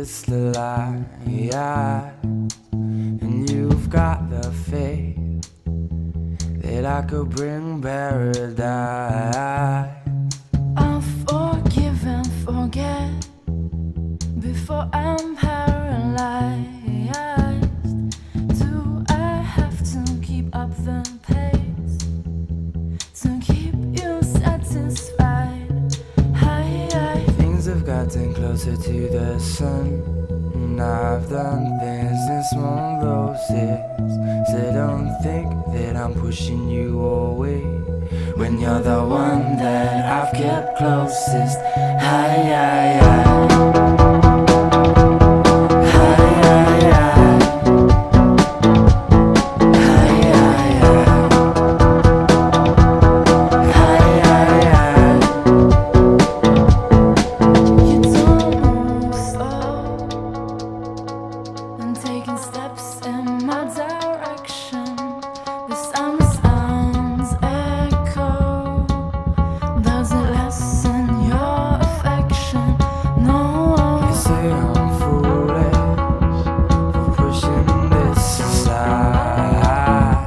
it's the lie. And you've got the faith that I could bring paradise. I'll forgive and forget before I'm paralyzed. Do I have to keep up the pace to keep you satisfied? Things have gotten closer to the sun, and I've done things in small doses. So don't think that I'm pushing you away when you're the one that I've kept closest. Taking steps in my direction, the summer sounds echo. Does it lessen your affection? No. You say I'm foolish for pushing this aside,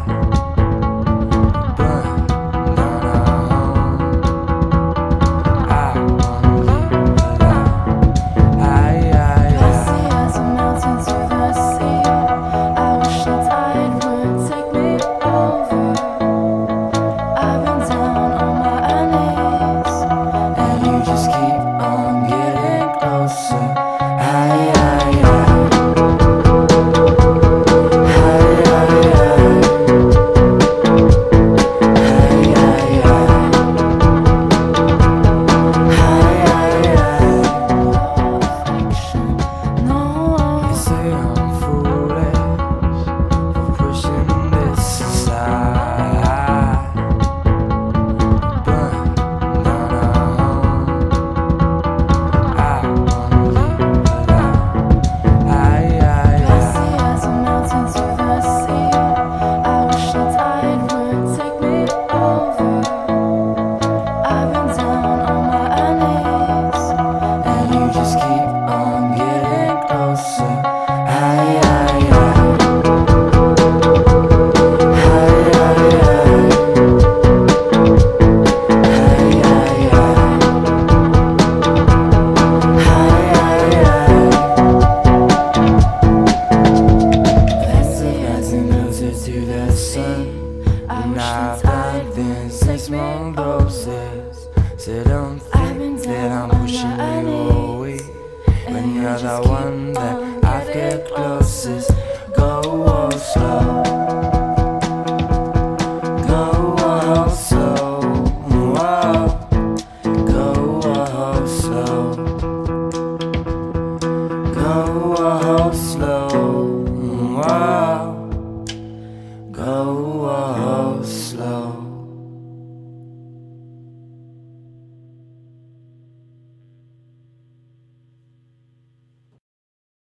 but not at home. I won't leave alone. Glassy as a mountain to the sea. I wish the tide would take me over. I've been down on my knees, And you just keep on getting closer. affection. No. You say I'm foolish for pushing this aside, but not at home. I won't leave alone. Glassy as a mountain to the sea. I wish the tide would take me over. I've been down on my knees, And you just keep on getting closer. glassy as a Closer to the sun, I and wish I've the done tide things would in take me small over. doses. So don't I've been think that I'm down on pushing my you knees, away and when you you're the just keep one that on I've getting kept closest. Go slow, go slow, go slow, go slow, go slow.